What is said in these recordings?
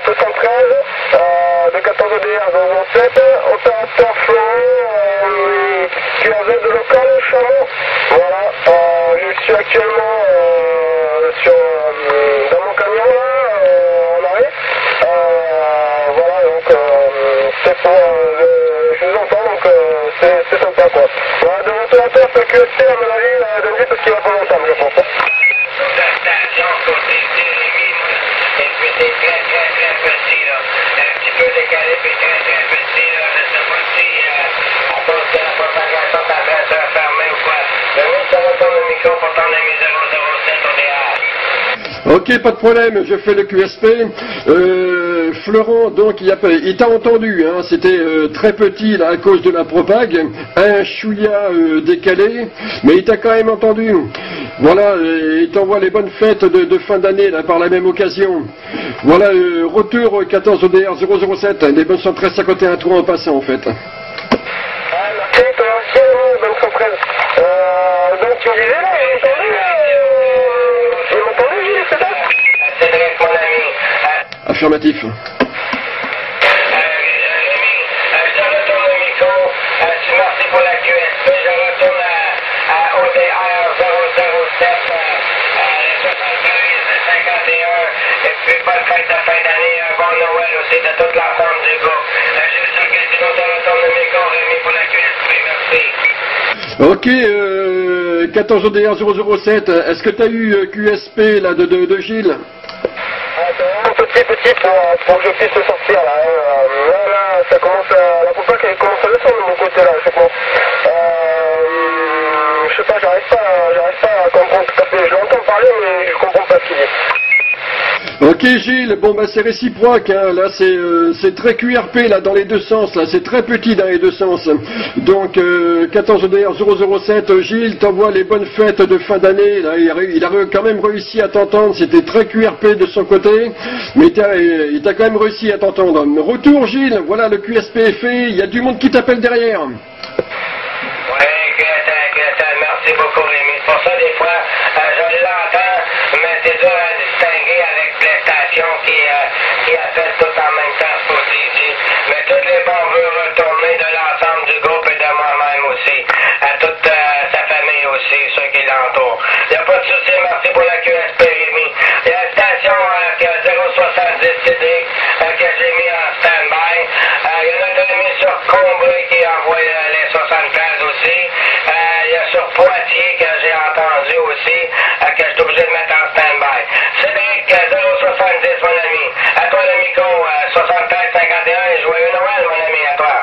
73, de 14 DR 007, opérateur Florent, QRZ de local, Chalon. Voilà, je suis actuellement dans mon camion là, en arrêt. Voilà, donc c'est pour, je vous entends, donc c'est sympa quoi. Voilà, de retour à terre, c'est QSP à mon avis, d'un parce qu'il va pas longtemps, je pense. La station côté Jérémy, et puis c'est très petit là, un petit peu décalé puis très petit là, je sais pas si à cause de la propagation ça va être fermé ou quoi. Mais oui, ça va ton micro pour ton ami 007 au DR. Ok, pas de problème, je fais le QSP. Florent, donc, il t'a entendu, hein, c'était très petit là, à cause de la propague, un chouïa décalé, mais il t'a quand même entendu. Voilà, il t'envoie les bonnes fêtes de fin d'année là, par la même occasion. Voilà, retour 14 ODR 007, les bonnes 113 51 tours en passant en fait. Ah, merci, toi aussi, bonne surprise. Donc tu me disais là, j'ai entendu, Gilles, c'est ça? Cédric, mon ami. Affirmatif. Je retourne au micro. Merci pour la QSP. Je retourne à ODR 007, 73-51. Et puis, bonne fête de fin d'année. Un bon Noël aussi de toute l'ensemble du groupe. Je suis Christine, je retourne au micro. Rémi pour la QSP. Merci. Ok, 14 ODR 007, est-ce que tu as eu QSP là, de Gilles? C'est vraiment petit pour que je puisse sortir là. Là, ça commence à. La propague elle commence à descendre de mon côté là, je pense. Je sais pas, j'arrive pas à comprendre tout à fait. Je l'entends parler, mais je comprends pas ce qu'il dit. Ok Gilles, bon bah c'est réciproque, hein. Là c'est très QRP là dans les deux sens, là c'est très petit dans les deux sens. Donc 14 ODR 007, Gilles t'envoie les bonnes fêtes de fin d'année, là il a quand même réussi à t'entendre, c'était très QRP de son côté, mais il t'a quand même réussi à t'entendre. Retour Gilles, voilà le QSP est fait, il y a du monde qui t'appelle derrière. Oui, merci beaucoup Rémi. C'est pour ça des fois, je l'entends, mais c'est dur à distinguer avec les stations qui appellent tout en même temps, c'est aussi ici. Mais tous les bons vœux retournés de l'ensemble du groupe et de moi-même aussi, à toute sa famille aussi, ceux qui l'entourent. Il n'y a pas de souci, merci pour la QSP Rémi. Il y a une station 070 CD que j'ai mis en stand-by. Il y a notre ami sur Combray qui envoie les 73 aussi. Il y a sur Poitiers que j'ai entendu aussi, que je suis obligé de mettre en stand-by. Cédric, 070, mon ami. À toi le micro, 73-51 et joyeux Noël, mon ami, à toi.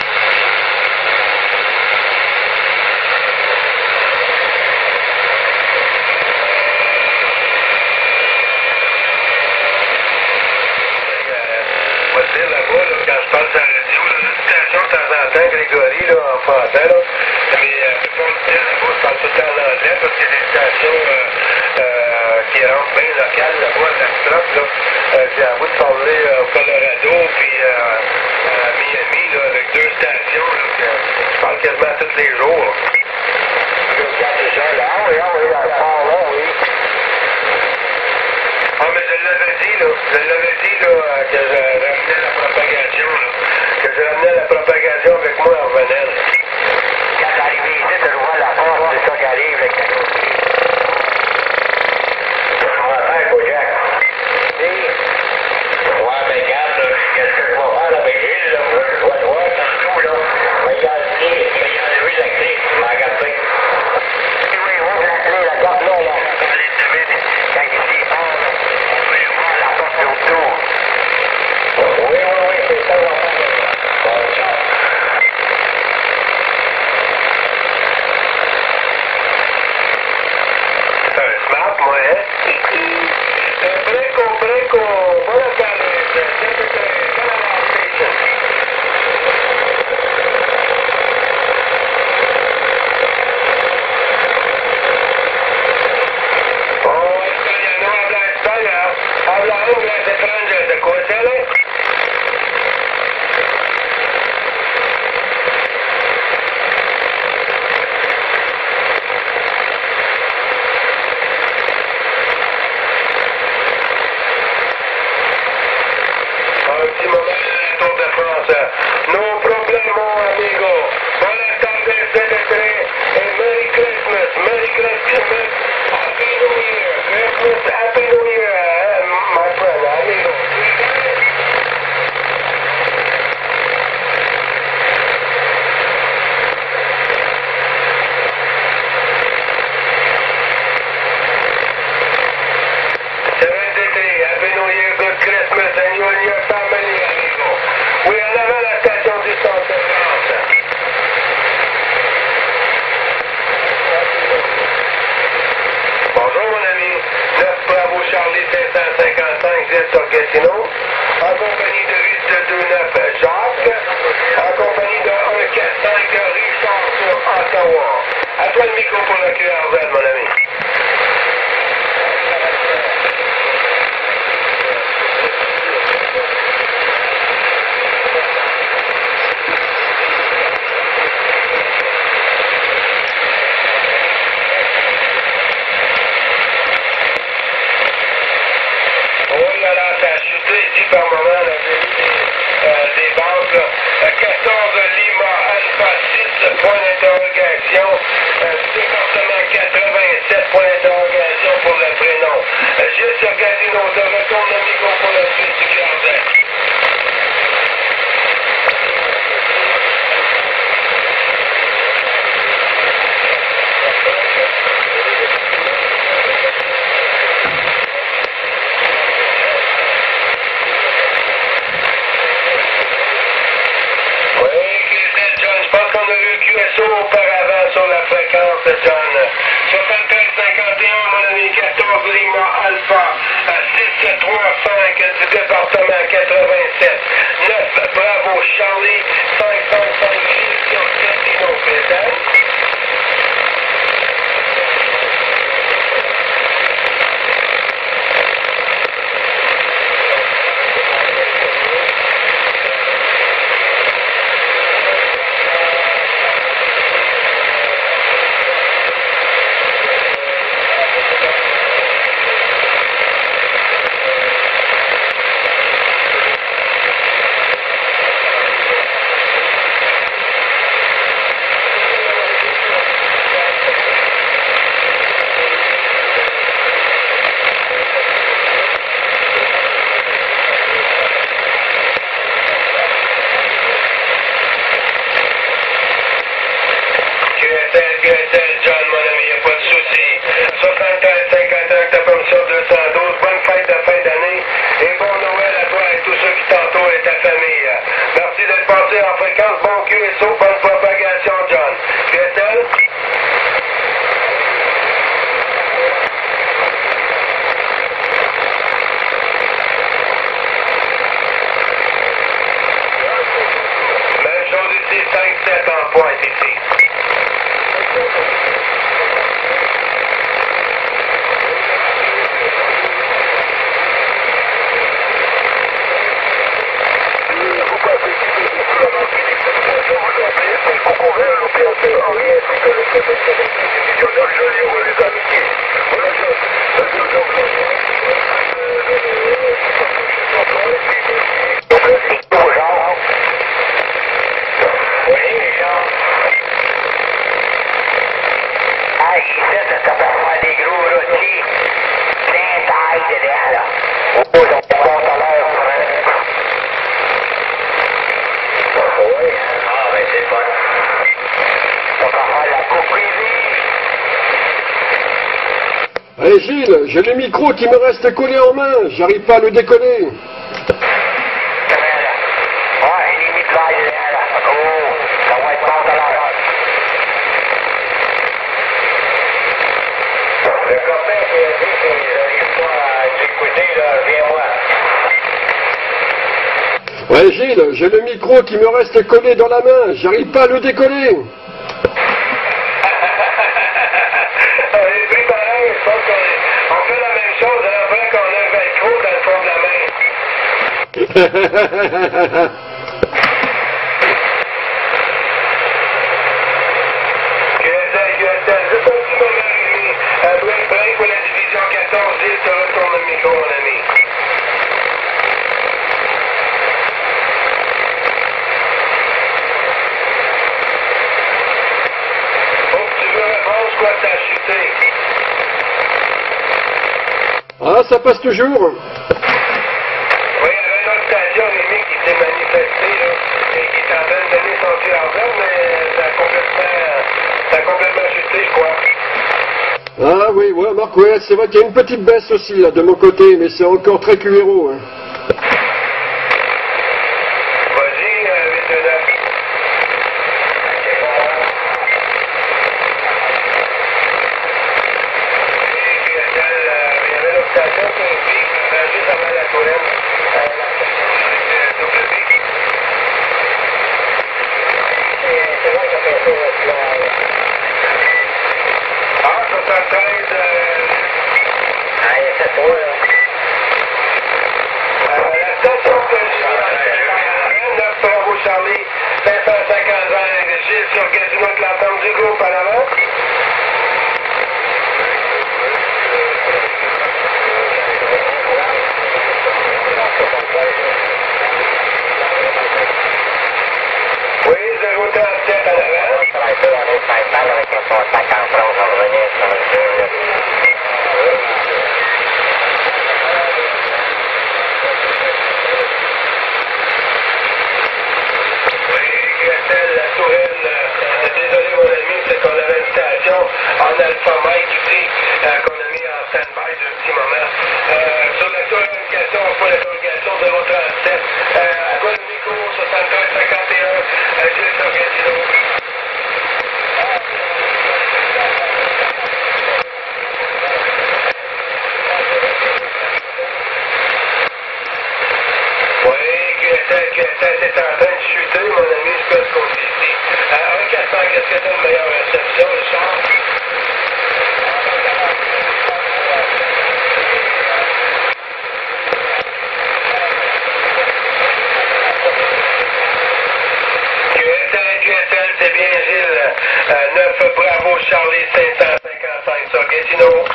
Je vais te dire là-bas, là, quand je passe à la radio, là, une station de temps en temps, Grégory, là, en français, là, mais la plupart du temps, là-bas, je parle tout le temps en anglais parce que c'est des stations qui rentrent bien locales, là-bas, à la Strop, là. J'ai envie de parler au Colorado, puis à Miami, là, avec deux stations, là, que je parle quasiment tous les jours. Ah, mais je l'avais dit, là, que je ramenais la propagation, là, que je ramenais la propagation avec moi en revenant. Quand t'arrives ici, tu vois la porte, c'est ça qui arrive avec ta grosse clé. Je vais faire, Bojack. Ouais, mais regarde, là, qu'est-ce que je vais faire avec Gilles, là? Moi, je dois te voir tantôt, là. Regarde la clé, il a enlevé la clé, tu m'as regardé. Oui, ouvre la clé, la porte là, là. Quand il s'y passe, la porte est autour. Oui, c'est ça, là. Bon, ça. C'est un smart, moi, hein? Breco, buenas tardes, Secretary Canada Station. Oh, España, no habla España, habla inglés de Francia, ¿de Coachella? fréquence. No problemo, amigo. Buenas tardes, CT3, et Merry Christmas, Merry Christmas, Happy New Year, Christmas, Happy New Year, my friend, amigo. Happy New Year, good Christmas, and you and your family, amigo. Oui, en avant la station du centre de France. Bonjour, mon ami. 9 Bravo Charlie 555, Gilles sur Gatineau. En compagnie de 829 Jacques. En compagnie de 145 Richard sur Ottawa. À toi le micro pour le QRZ, mon ami. Par moment, là, des banques, 14 Lima Alpha 6, point d'interrogation, département 87, point d'interrogation pour le prénom. Gilles sur Gatineau, de retourne le micro pour la suite du QRZ. Auparavant sur la fréquence, John. 7351, mon ami, 14 Lima Alpha, 635 du département 87. 9 Bravo Charlie, 555 Gilles sur Gatineau, présent. John, mon ami, y'a pas de souci. 73-51, ta permission 212. Bonne fête de fin d'année et bon Noël à toi et tous ceux qui t'entourent et ta famille. Merci d'être passé en fréquence. Bon QSO, bonne propagation, John. QSL? Même chose ici, 5-7 en pointe ici. Allez Gilles, j'ai le micro qui me reste collé en main, j'arrive pas à le décoller. Le copain qui a dit qu'il n'arrive pas à t'écouter, là, viens-moi. Ouais Gilles, j'ai le micro qui me reste collé dans la main, j'arrive pas à le décoller. On fait la même chose après qu'on a un velcro dans le fond de la main. Juste un petit moment, Rémi. Break pour la division 14, Gilles, te retourne le micro, mon ami. ça passe toujours? Oui, il y avait une autre station, Rémi, qui s'est manifestée, là, et qui est en train de donner son cul en blanc, mais ça a complètement chuté, je crois. Ah oui, ouais, Marc, ouais, c'est vrai qu'il y a une petite baisse aussi, là, de mon côté, mais c'est encore très QRO, hein. Vas-y, 829. Station qui est juste avant la Touraine. C'est vrai que ça fait ça. Ah, 73. Ah, il y a 7 mois, là. La station que j'ai à 9 Bravo Charlie, 555 Gilles sur Gatineau de l'entente du groupe en avant. Oui, 037 à l'avant. Avec un contact en front, on va revenir sur le jeu. Oui, Gretel, la Touraine, désolé mon ami, c'est qu'on avait une station en Alpha Mike ici, qu'on a mis en stand-by d'un petit moment. Sur la Touraine, question pour l'interrogation 037, à quoi le micro 7351, Gilles sur Gatineau. Oui, QSL est en train de chuter, mon ami, je peux ce qu'on dit ici. 1-400, qu'est-ce que t'as une meilleure réception, Richard? QSL, c'est bien Gilles. 9 Bravo Charlie 555 sur Gatineau.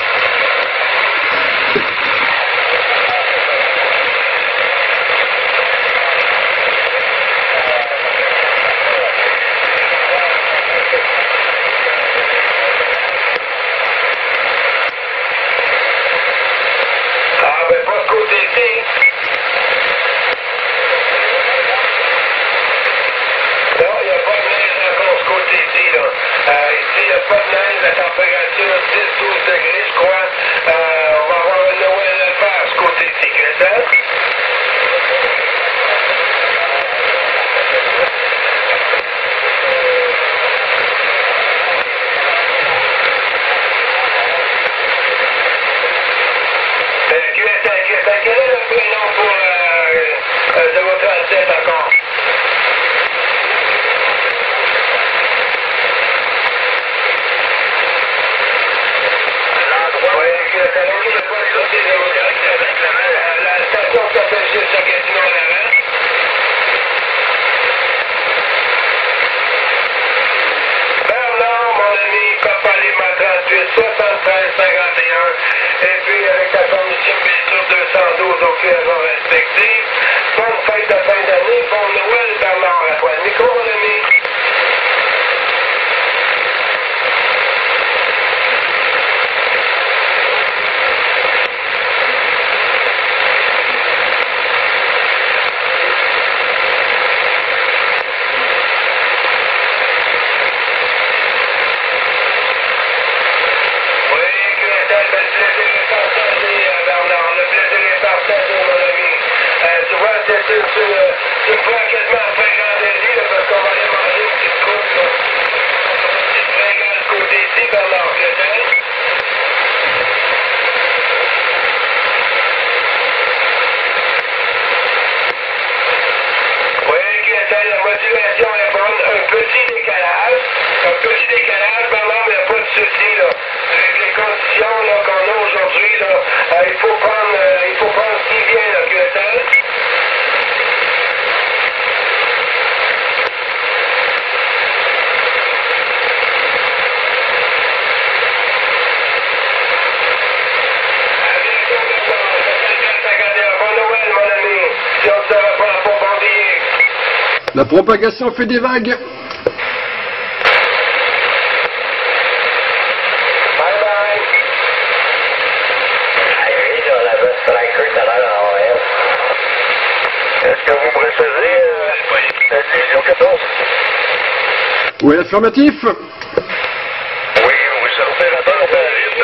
Ah, ben, pas ce côté-ci. Non, il n'y a pas de neige encore ce côté-ci, là. Ici, il n'y a pas de neige, la température 10-12 degrés, je crois. On va avoir un Noël à faire ce côté-ci, QSL. QSL, quel est le prénom pour 037 encore? Oui, QSL, ok, il n'y a pas de sauté 037. La station s'appelle Gilles sur Gatineau en avant. Bernard, mon ami, Papa Lima 38, 73, 51. Et puis, avec ta permission, sur 212 aux raisons respectives. Bonne fête de fin d'année, bon Noël, Bernard, à toi. Nico, mon ami. Tu me prends quasiment après Grand-Délis, parce qu'on va aller manger une petite coupe, là. C'est très grand ce côté-ci, Bernard, QSL. Oui, QSL, la modulation est bonne. Un petit décalage, Bernard, mais il n'y a pas de souci, là. Avec les conditions qu'on a aujourd'hui, là, il faut prendre ce qui vient, là, QSL. La propagation fait des vagues. Bye bye. Division 14. Oui, affirmatif. Oui, c'est l'opérateur Paris.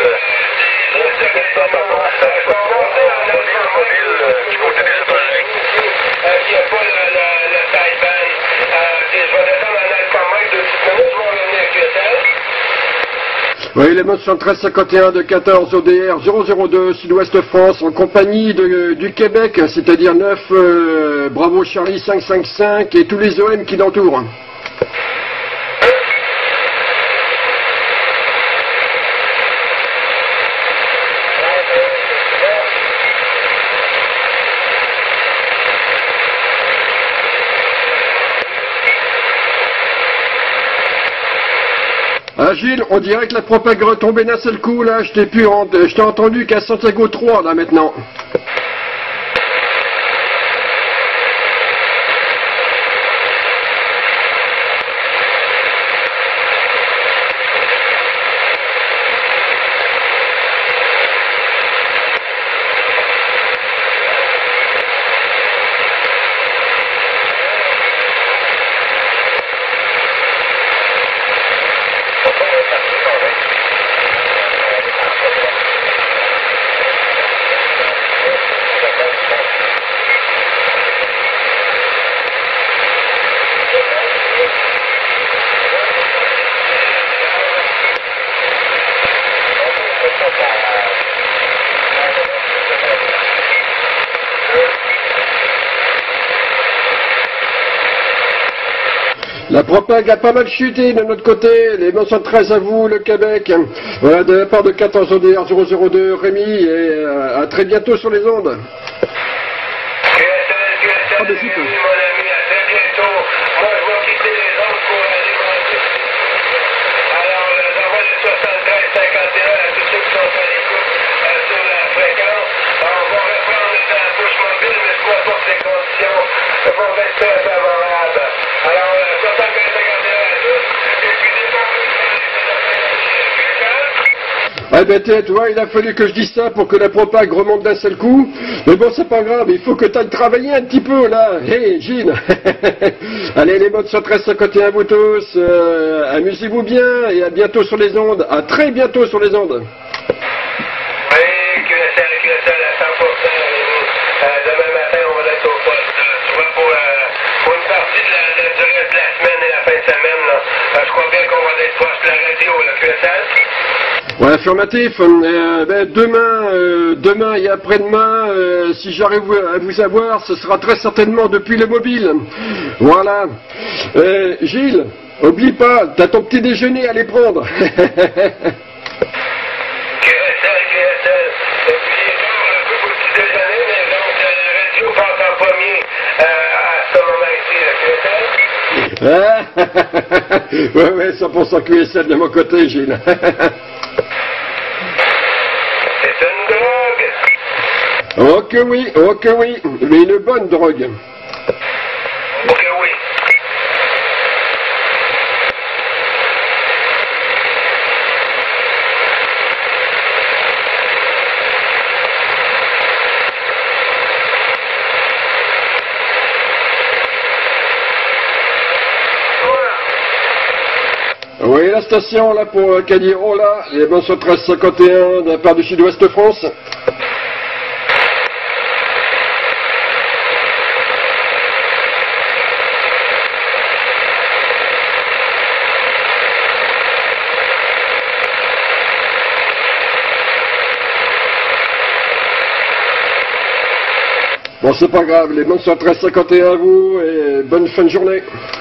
Du côté des États-Unis. Qui n'a pas le sideband. Je vais descendre en alphamètre de 10 minutes, je vais revenir à QSL. Oui, les modes 1351 de 14 ODR 002 Sud-Ouest France en compagnie du Québec, c'est-à-dire 9 Bravo Charlie 555 et tous les OM qui l'entourent. Ah Gilles, on dirait que la propague est retombée d'un seul coup là, je t'ai entendu qu'à Santiago 3 là maintenant. La propague a pas mal chuté de notre côté, les 913 à vous, le Québec. Voilà, de la part de 14 ODR 002, Rémi, et à très bientôt sur les ondes. QSL, mon ami, à très bientôt. Moi, je vais quitter les ondes pour aller manger. Alors, j'envoie le 73-51 à tous ceux qui sont à l'écoute sur la fréquence. Alors, on va reprendre la push mobile, mais je crois pas que les conditions vont être très favorables. Alors, 73-51 à tous, et puis des bons Ah ben tu vois, il a fallu que je dise ça pour que la propague remonte d'un seul coup. Mais bon, c'est pas grave, il faut que tu ailles travailler un petit peu là. Hey, Gilles. Allez, les modes 1351 à vous tous. Amusez-vous bien et à bientôt sur les ondes. À très bientôt sur les ondes. Oui, QSL à 100%. Demain matin, on va être au poste. Tu vois, pour une partie du reste de la semaine et la fin de semaine, là, je crois bien qu'on va être proche de la radio, là, QSL. Ouais, affirmatif. Demain et après-demain, si j'arrive à vous avoir, ce sera très certainement depuis le mobile. Voilà. Gilles, oublie pas, t'as ton petit déjeuner à aller prendre. QSL. Et puis, un peu pour le petit déjeuner, mais donc, la radio passe en premier à ce moment-ci, QSL. Ouais, 100% QSL de mon côté, Gilles. C'est une drogue. Oh que oui, mais une bonne drogue. Ok, oui. Oui, la station là pour Cadiro là, les bons sur 1351 de la part du Sud-Ouest France. Bon, c'est pas grave, les bons sur 1351 à vous et bonne fin de journée.